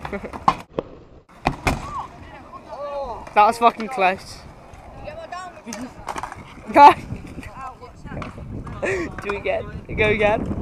That was fucking close. Go. Do it again. Go again.